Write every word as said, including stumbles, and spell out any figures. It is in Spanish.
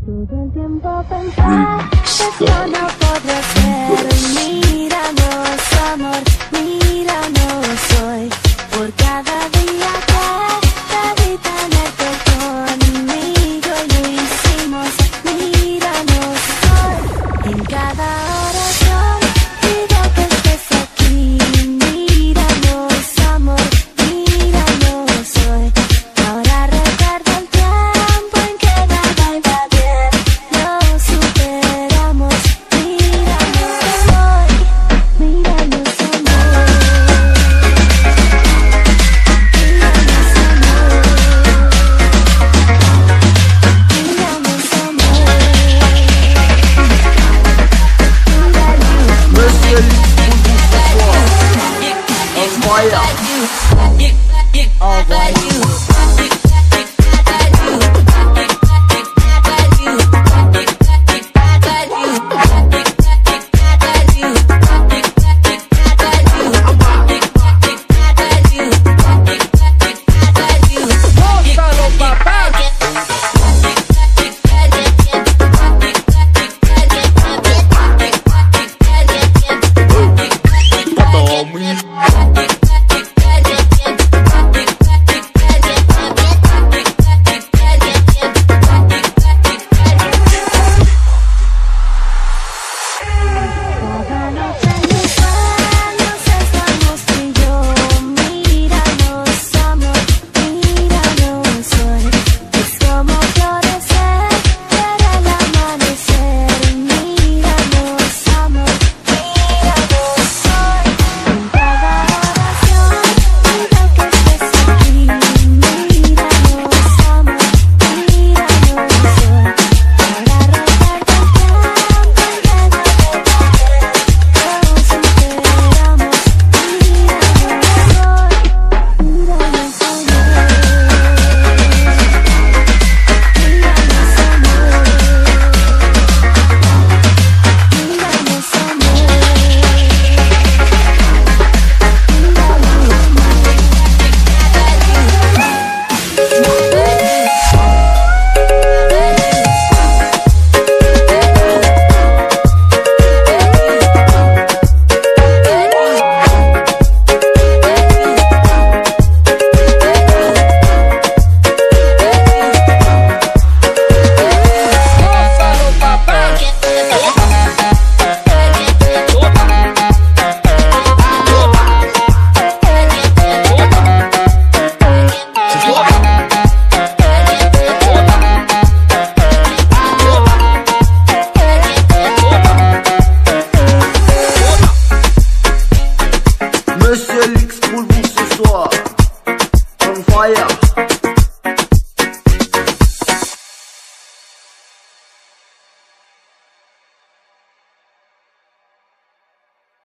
Todo el tiempo pensar que esto no podrá ser. Míranos, amor, míranos hoy. Por cada día que debí tenerte conmigo y lo hicimos. Míranos hoy. En cada oración pido que estés aquí. Míranos, amor, míranos hoy. Ahora recuerdo el tiempo en que nada iba bien. Lo superamos. Míranos hoy. Míranos, amor. Míranos, amor. Míranos, amor. Monsieur Lix pour vous ce soir. Envoyez. Envoyez. Cada noche en mis sueños estamos tú y yo. Míranos, amor, míranos hoy. Es como florecer, ver el amanecer. Míranos, amor, míranos hoy. En cada oración pido que estés aquí. Míranos, amor, míranos hoy. Ahora recuerdo el tiempo en que nada iba bien. Lo superamos. Míranos hoy. Míranos, amor. Míranos, amor. Míranos, Monsieur Lix pour vous ce soir. On fire.